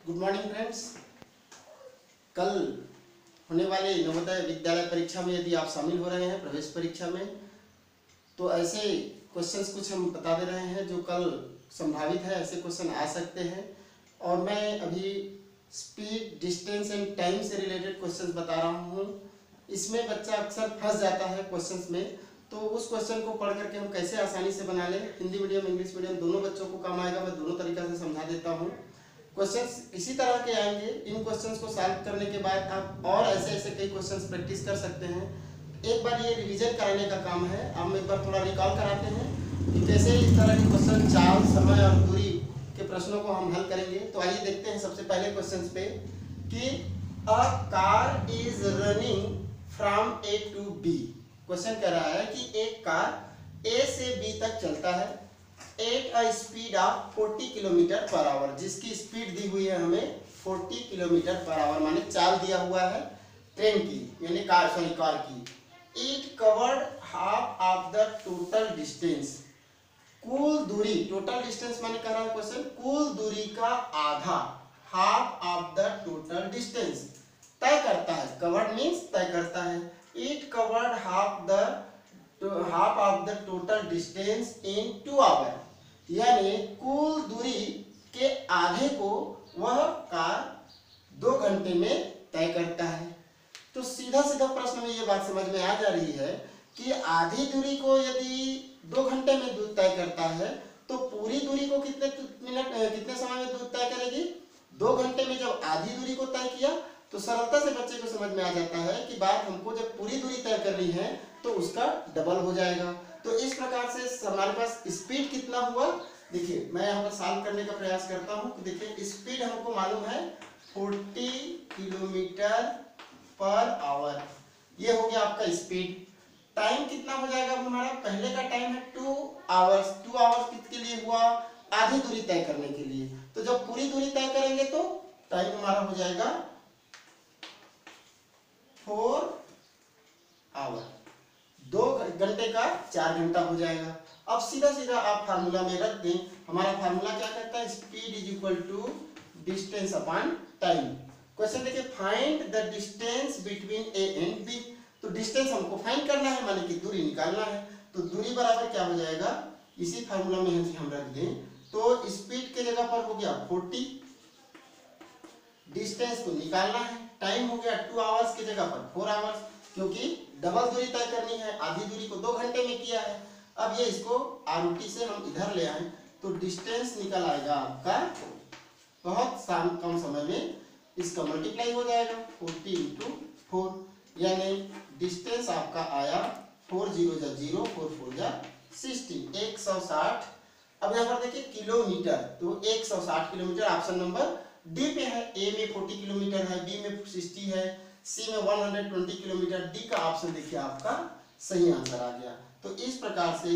Good morning friends. कल होने वाले नवोदय विद्यालय परीक्षा में यदि आप शामिल हो रहे हैं प्रवेश परीक्षा में, तो ऐसे क्वेश्चंस कुछ हम बता दे रहे हैं जो कल संभावित है, ऐसे क्वेश्चन आ सकते हैं। और मैं अभी स्पीड, डिस्टेंस एंड टाइम से रिलेटेड क्वेश्चंस बता रहा हूँ। इसमें बच्चा अक्सर फंस जाता है क्वेश्चंस में, तो उस क्वेश्चन को पढ़ करके हम कैसे आसानी से बना लें। हिंदी मीडियम, इंग्लिश मीडियम दोनों बच्चों को काम आएगा। मैं दोनों तरीक़ा से समझा देता हूँ। क्वेश्चंस इसी तरह के आएंगे। इन क्वेश्चंस को सॉल्व करने के बाद आप और ऐसे ऐसे कई क्वेश्चंस प्रैक्टिस कर सकते हैं। एक बार ये रिवीजन कराने का काम है। हम एक बार थोड़ा रिकॉल कराते हैं कि कैसे इस तरह के क्वेश्चन चाल, समय और दूरी के प्रश्नों को हम हल करेंगे। तो आइए देखते हैं सबसे पहले क्वेश्चन पे कि a car is running from A to B. Question कह रहा है कि एक कार ए से बी तक चलता है at a speed of 40 kilometre per hour, जिसकी स्पीड दी हुई है हमें 40 किलोमीटर पर आवर, माने चाल दिया हुआ है ट्रेन की, यानी कार की। It covered half of the total distance. कुल दूरी, टोटल डिस्टेंस माने कह रहा है क्वेश्चन, कुल दूरी का आधा, half of the total distance तय करता है। कवर्ड मीन्स तय करता है। It covered half of the total distance in 2 hour, यानी कुल दूरी के आधे को वह कार 2 घंटे में तय करता है। तो सीधा सीधा प्रश्न में ये बात समझ में आ जा रही है कि आधी दूरी को यदि 2 घंटे में दूर तय करता है, तो पूरी दूरी को कितने समय में दूर तय करेगी? 2 घंटे में। जब आधी दूरी को तय किया तो सरलता से बच्चे को समझ में आ जाता है कि बात हमको जब पूरी दूरी तय करनी है तो उसका डबल हो जाएगा। तो इस प्रकार से हमारे पास स्पीड कितना हुआ, देखिए मैं यहाँ पर सॉल्व करने का प्रयास करता हूँ। देखिए स्पीड हमको मालूम है 40 किलोमीटर पर आवर, ये हो गया आपका स्पीड। टाइम कितना हो जाएगा हमारा? पहले का टाइम है 2 आवर्स। 2 आवर्स किसके लिए हुआ? आधी दूरी तय करने के लिए। तो जब पूरी दूरी तय करेंगे तो टाइम हमारा हो जाएगा 4 आवर। 2 घंटे का 4 घंटा हो जाएगा। अब सीधा सीधा आप फार्मूला में रख दें। हमारा फार्मूला क्या कहता है? Speed is equal to distance upon time. Question देखिए, find the distance between A and B. तो डिस्टेंस हमको फाइंड करना है, माने कि दूरी निकालना है। तो दूरी बराबर क्या हो जाएगा? इसी फार्मूला में हम रख दें तो स्पीड के जगह पर हो गया 40, डिस्टेंस को निकालना है, टाइम हो गया 2 आवर्स की जगह पर 4 आवर्स, क्योंकि डबल दूरी तय करनी है। आधी दूरी को 2 घंटे में किया है। अब ये इसको आरुटी से हम इधर ले आए तो डिस्टेंस निकल आएगा आपका बहुत कम समय में, इसका मल्टीप्लाई हो जाएगा 40 × 4, यानी डिस्टेंस आपका आया 4 0 जा 0, 4 4 जा 60, 160। अब यहाँ पर देखिए किलोमीटर, तो 160 किलोमीटर ऑप्शन नंबर डी पे है। ए में 40 किलोमीटर है, बी में 60 है, सी में 120 किलोमीटर। डी का ऑप्शन देखिए आपका सही आंसर आ गया। तो इस प्रकार से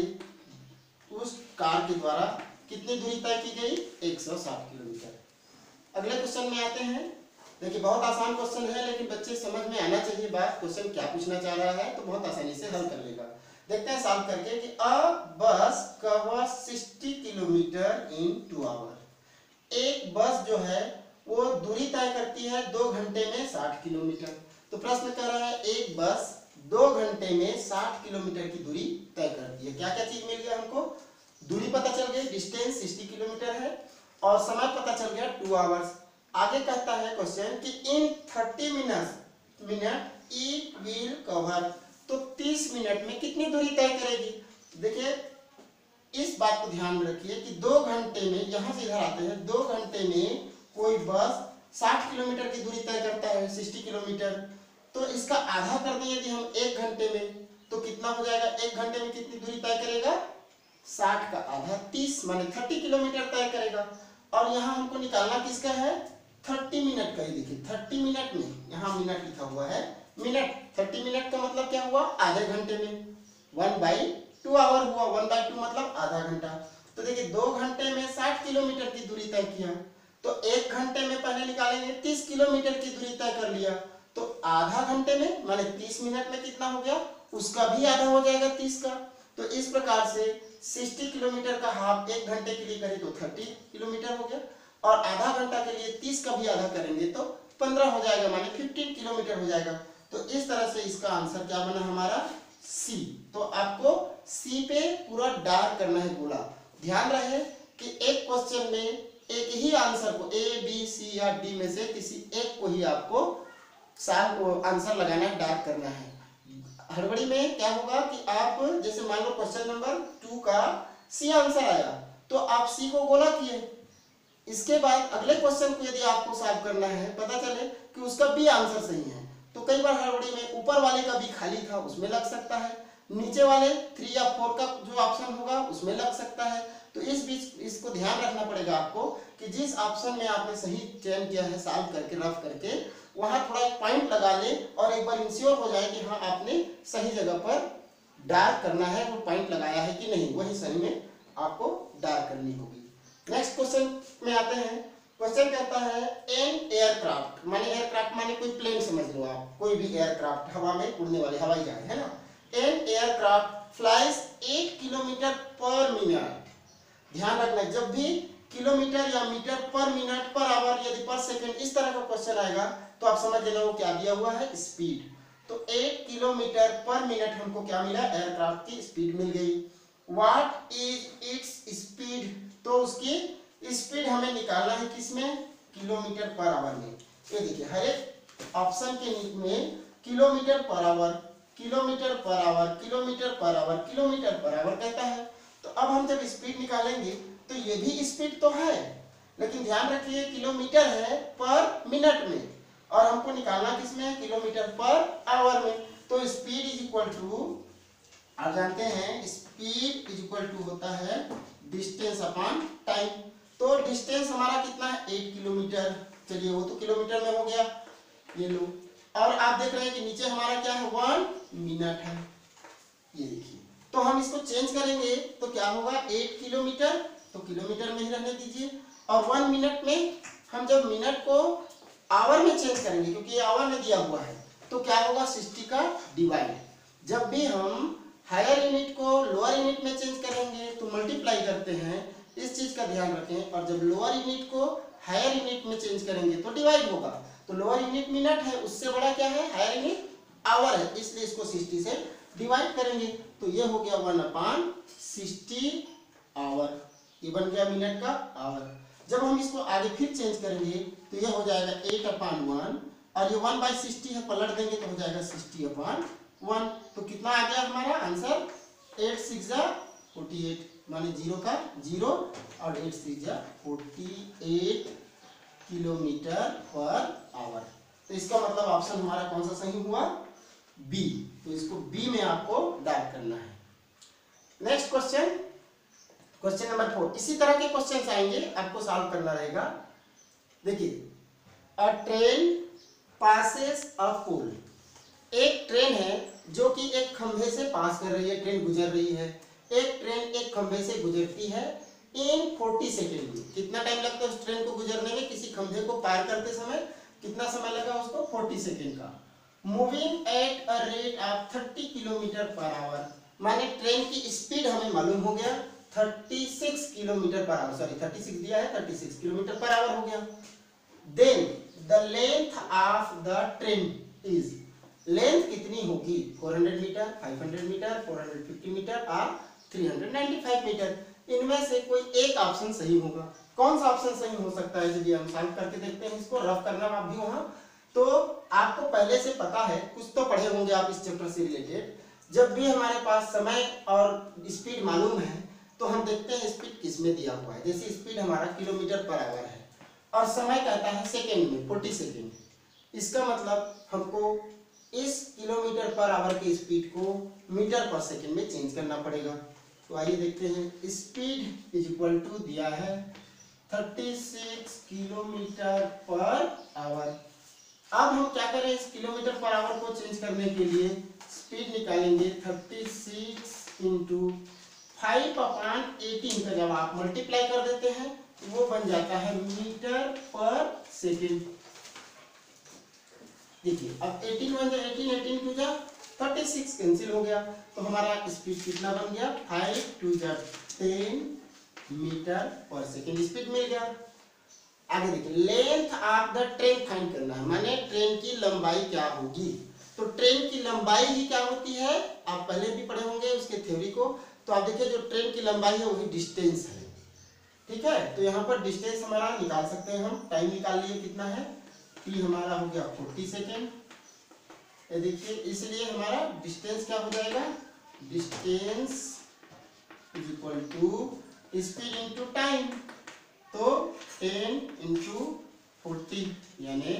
उस कार के द्वारा कितनी दूरी तय की गई? 160 किलोमीटर। अगले क्वेश्चन में आते हैं। देखिए बहुत आसान क्वेश्चन है, लेकिन बच्चे समझ में आना चाहिए बात, क्वेश्चन क्या पूछना चाह रहा है, तो बहुत आसानी से हल कर लेगा। देखते हैं सॉल्व करके कि अ बस कवर 60 किलोमीटर इन 2 आवर। एक बस जो है वो दूरी तय करती है 2 घंटे में 60 किलोमीटर। तो प्रश्न कर रहा है एक बस 2 घंटे में 60 किलोमीटर की दूरी तय करती है। क्या क्या चीज मिल गया हमको? दूरी पता चल गई, डिस्टेंस 60 किलोमीटर है, और समय पता चल गया 2 आवर्स। आगे कहता है क्वेश्चन कि in 30 minute it will cover. तो 30 मिनट में कितनी दूरी तय करेगी? देखिए इस बात को ध्यान में रखिए कि 2 घंटे में, यहां से इधर आते हैं, 2 घंटे में कोई बस 60 किलोमीटर की दूरी तय करता है, 60 किलोमीटर। तो इसका आधा कर दें यदि हम 1 घंटे में, तो कितना हो जाएगा? 1 घंटे में कितनी दूरी तय करेगा? 60 का आधा 30, माने 30 किलोमीटर तय करेगा। और यहाँ हमको निकालना किसका है? 30 मिनट का ही। देखिए 30 मिनट में, यहाँ मिनट लिखा हुआ है, मिनट। 30 मिनट का मतलब क्या हुआ? आधे घंटे में। 1/2 आवर हुआ, 1/2 मतलब आधा घंटा। तो देखिए 2 घंटे में 60 किलोमीटर की दूरी तय किया, तो 1 घंटे में पहले निकालेंगे 30 किलोमीटर की दूरी तय कर लिया, तो आधा घंटे में माने 30 मिनट में कितना हो गया? उसका भी आधा हो जाएगा 30 का। तो इस प्रकार से 60 किलोमीटर का हाफ 1 घंटे के लिए करें तो 30 किलोमीटर हो गया। और आधा घंटा के लिए 30 का भी आधा करेंगे तो 15 हो जाएगा, माने 15 किलोमीटर हो जाएगा। तो इस तरह से इसका आंसर क्या बना हमारा सी। तो आपको सी पे पूरा डार्क करना है गोला। ध्यान रहे कि एक क्वेश्चन में एक ही आंसर को ए बी सी या डी में से किसी एक को ही आपको आंसर लगाना है, डार्क करना है। हड़बड़ी में क्या होगा कि आप जैसे मान लो क्वेश्चन नंबर 2 का सी आंसर आया तो आप सी को गोला किए, इसके बाद अगले क्वेश्चन को यदि आपको सॉल्व करना है, पता चले कि उसका बी आंसर सही है, तो कई बार हड़बड़ी में ऊपर वाले का भी खाली था उसमें लग सकता है, नीचे वाले 3 या 4 का जो ऑप्शन होगा उसमें लग सकता है। तो इस बीच इसको ध्यान रखना पड़ेगा आपको कि जिस ऑप्शन में आपने सही चयन किया है सॉल्व करके रफ करके, वहां थोड़ा एक पॉइंट लगा ले और एक बार इंश्योर हो जाए कि हाँ आपने सही जगह पर डार्क करना है, वो पॉइंट लगाया है कि नहीं, वही सही में आपको डार्क करनी होगी। नेक्स्ट क्वेश्चन में आते हैं। क्वेश्चन कहता है एन एयरक्राफ्ट, माने एयरक्राफ्ट माने कोई प्लेन समझ लो आप, कोई भी एयरक्राफ्ट हवा में उड़ने वाले हवाई जहाज है ना। An aircraft flies 8 kilometre per minute. ध्यान रखना जब भी किलोमीटर या मीटर पर मिनट पर आवर यदि पर सेकंड इस तरह का क्वेश्चन आएगा तो आप समझ लेना वो क्या दिया हुआ है, स्पीड। तो 8 किलोमीटर पर मिनट हमको क्या मिला, एयरक्राफ्ट की स्पीड मिल गई। व्हाट इज इट्स स्पीड, तो उसकी स्पीड हमें निकालना है किसमें, किलोमीटर पर आवर में। ये देखिए हर एक ऑप्शन के में kilometre per hour, kilometre per hour, kilometre per hour, kilometre per hour कहता है। तो अब हम जब स्पीड निकालेंगे तो ये भी स्पीड तो है, लेकिन ध्यान रखिए किलोमीटर है पर मिनट में और हमको निकालना किसमें है, किलोमीटर पर आवर में। तो स्पीड इज इक्वल टू, आप जानते हैं स्पीड इज इक्वल टू होता है डिस्टेंस अपॉन टाइम। तो डिस्टेंस हमारा कितना है, 8 किलोमीटर। चलिए वो तो किलोमीटर में हो गया, ये लो। और आप देख रहे हैं कि नीचे हमारा क्या है, 1 मिनट है। ये देखिए तो हम इसको चेंज करेंगे तो क्या होगा, 8 किलोमीटर तो किलोमीटर में ही रहने दीजिए, और 1 मिनट में हम जब मिनट को आवर में चेंज करेंगे क्योंकि ये आवर में दिया हुआ है तो क्या होगा, 60 का डिवाइड। जब भी हम हायर यूनिट को लोअर यूनिट में चेंज करेंगे तो मल्टीप्लाई करते हैं, इस चीज का ध्यान रखें। और जब लोअर यूनिट को हायर यूनिट में चेंज करेंगे तो डिवाइड होगा। तो लोअर यूनिट मिनट है, उससे बड़ा क्या है, हायर यूनिट आवर है, इसलिए इसको 60 से डिवाइड करेंगे तो ये हो गया 1/60 आवर, ये बन गया मिनट का आवर। जब हम इसको आगे फिर चेंज करेंगे तो ये हो जाएगा 8/1 और ये 1/60 है, पलट देंगे तो हो जाएगा 60/1। तो कितना आ गया हमारा आंसर, 8 6 जा 48, माने 0 का 0 और 8 6 जा 48 किलोमीटर पर आवर। तो इसका मतलब ऑप्शन हमारा कौन सा सही हुआ, बी। तो इसको बी में आपको डार्क करना है। Next question, question number 4। इसी तरह के क्वेश्चंस आएंगे, आपको सॉल्व करना रहेगा। देखिए अ ट्रेन पासेस अ पोल, एक ट्रेन है जो कि एक खंभे से पास कर रही है, ट्रेन गुजर रही है। एक ट्रेन एक खंभे से गुजरती है इन 40 सेकेंड में। कितना टाइम लगता है उस ट्रेन को गुजरने में, किसी खंभे को पार करते समय कितना समय लगा उसको, 40 सेकेंड का। Moving at a rate of 30 kilometre per hour, माने ट्रेन की स्पीड हमें मालूम हो गया 36 किलोमीटर पर आवर, सॉरी 36 दिया है, 36 किलोमीटर पर आवर हो गया। Then the length of the train is, length कितनी होगी, 400 मीटर, 500 मीटर, 450 मीटर और 395 मीटर। इनमें से कोई एक ऑप्शन सही होगा। कौन सा ऑप्शन सही हो सकता है, चलिए हम सॉल्व करके देखते हैं इसको। रफ करना आप भी वहां तो आपको पहले से पता है, कुछ तो पढ़े होंगे आप इस चैप्टर से रिलेटेड। जब भी हमारे पास समय और स्पीड मालूम है तो हम देखते हैं स्पीड किस में दिया हुआ है। जैसे स्पीड हमारा किलोमीटर पर आवर है और समय कहता है सेकेंड में, 40 सेकेंड। इसका मतलब हमको इस किलोमीटर पर आवर की स्पीड को मीटर पर सेकेंड में चेंज करना पड़ेगा। तो आइए देखते हैं। स्पीड इज इक्वल टू दिया है 36 किलोमीटर पर आवर। अब हम क्या करें, इस किलोमीटर पर आवर को चेंज करने के लिए स्पीड निकालेंगे 36 इंटू 5/18 का जब आप मल्टीप्लाई कर देते हैं तो वो बन जाता है मीटर पर सेकेंड। देखिए अब 18 बन जाए, 18 2 जा 36 कैंसिल हो गया तो हमारा स्पीड कितना बन गया, 5 2 जा 10 मीटर पर सेकेंड स्पीड मिल गया। आगे देखिए, length of the train find करना है, माने ट्रेन की लंबाई क्या होगी। तो ट्रेन की लंबाई ही क्या होती है, आप पहले भी पढ़े होंगे उसके थ्योरी को। तो आप देखिए जो ट्रेन की लंबाई है वही डिस्टेंस है, ठीक है। तो यहाँ पर डिस्टेंस हमारा निकाल सकते हैं हम। टाइम निकाल लिए कितना है, टी हमारा हो गया 40 सेकेंड। ये देखिए, इसलिए हमारा डिस्टेंस क्या हो जाएगा, distance is equal to speed into time. तो 10 इंटू 40 यानी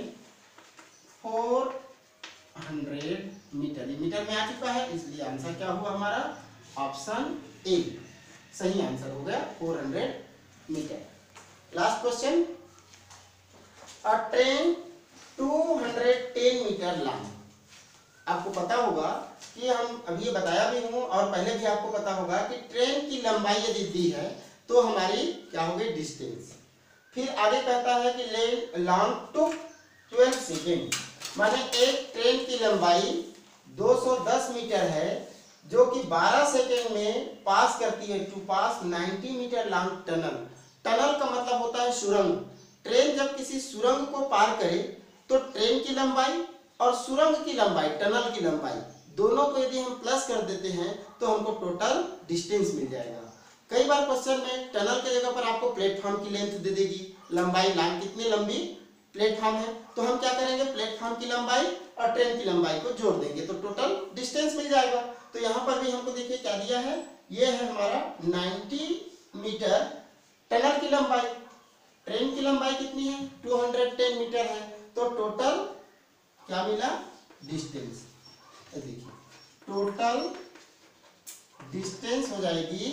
400 मीटर। ये मीटर में आ चुका है, इसलिए आंसर क्या हुआ हमारा, ऑप्शन ए सही आंसर हो गया, 400 metre. Last question, a train 210 metre long. आपको पता होगा कि हम अभी ये बताया भी हूँ और पहले भी आपको पता होगा कि ट्रेन की लंबाई यदि दी है तो हमारी क्या हो गई, डिस्टेंस। फिर आगे कहता है कि लेंथ लॉन्ग टू 12 सेकेंड, माने एक ट्रेन की लंबाई 210 मीटर है जो कि 12 सेकेंड में पास करती है, to pass 90 metre long tunnel. Tunnel का मतलब होता है सुरंग। ट्रेन जब किसी सुरंग को पार करे तो ट्रेन की लंबाई और सुरंग की लंबाई, टनल की लंबाई, दोनों को यदि हम प्लस कर देते हैं तो हमको टोटल डिस्टेंस मिल जाएगा। कई बार क्वेश्चन में टनल के जगह पर आपको प्लेटफॉर्म की लेंथ दे देगी, लंबाई लाइन कितनी लंबी प्लेटफॉर्म है, तो हम क्या करेंगे, प्लेटफॉर्म की लंबाई और ट्रेन की लंबाई को जोड़ देंगे तो टोटल डिस्टेंस मिल जाएगा। तो यहाँ पर भी हमको देखिए क्या दिया है, ये है हमारा 90 मीटर टनल की लंबाई, ट्रेन की लंबाई कितनी है 210 मीटर है, तो टोटल क्या मिला, डिस्टेंस। देखिए टोटल डिस्टेंस हो जाएगी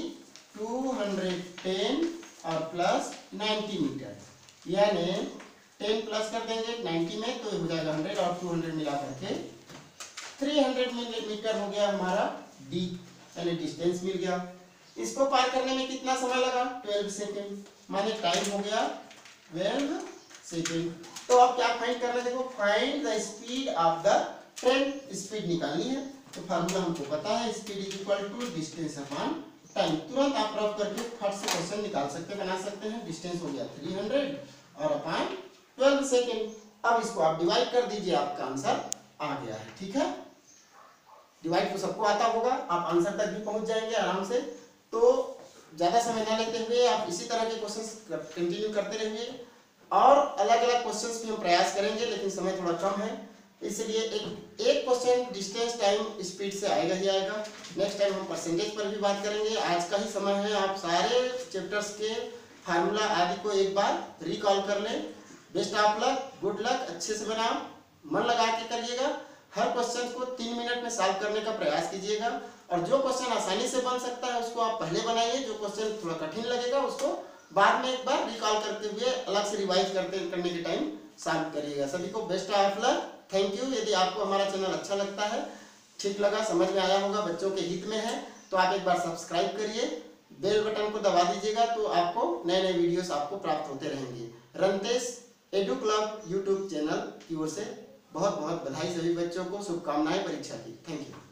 210 और प्लस 90 मीटर, यानी 10 प्लस कर देंगे 90 में तो हो जाएगा 100 और 200 मिला करके 300 मीटर हो गया हमारा डी, यानी डिस्टेंस मिल गया। इसको पार करने में कितना समय लगा, 12 सेकेंड, माने टाइम हो गया 12 सेकेंड। तो अब क्या फाइंड करना है, देखो find the speed of the train, speed निकालनी है। तो फार्मूला हमको पता है, speed is equal to distance upon time. तुरंत आप रफ करके फट से क्वेश्चन निकाल सकते हैं, बना सकते हैं। डिस्टेंस हो गया 300 और अपॉन 12 सेकेंड। अब इसको आप डिवाइड कर दीजिए, आपका आंसर आ गया है, ठीक है। डिवाइड तो सबको आता होगा, आप आंसर तक भी पहुंच जाएंगे आराम से। तो ज्यादा समय ना लेते हुए आप इसी तरह के क्वेश्चंस कंटिन्यू करते रहिए और अलग अलग क्वेश्चंस भी हम प्रयास करेंगे, लेकिन समय थोड़ा कम है, इसलिए एक क्वेश्चन डिस्टेंस टाइम स्पीड से आएगा ही आएगा। नेक्स्ट टाइम हम परसेंटेज पर भी बात करेंगे। आज का ही समय है, आप सारे चैप्टर्स के फार्मूला आदि को एक बार रिकॉल कर लें। Best of luck, good luck, अच्छे से बनाओ, मन लगा के करिएगा। हर क्वेश्चन को 3 मिनट में सॉल्व करने का प्रयास कीजिएगा और जो क्वेश्चन आसानी से बन सकता है उसको आप पहले बनाइए, जो क्वेश्चन थोड़ा कठिन लगेगा उसको बाद में एक बार रिकॉल करते हुए अलग से रिवाइज करने के टाइम सॉल्व करिएगा। सभी को best of luck, thank you. यदि आपको हमारा चैनल अच्छा लगता है, ठीक लगा, समझ में आया होगा, बच्चों के हित में है, तो आप एक बार सब्सक्राइब करिए, बेल बटन को दबा दीजिएगा, तो आपको नए नए वीडियोस आपको प्राप्त होते रहेंगे। Rantesh edu club YouTube channel की ओर से बहुत बहुत बधाई सभी बच्चों को, शुभकामनाएं परीक्षा की। Thank you.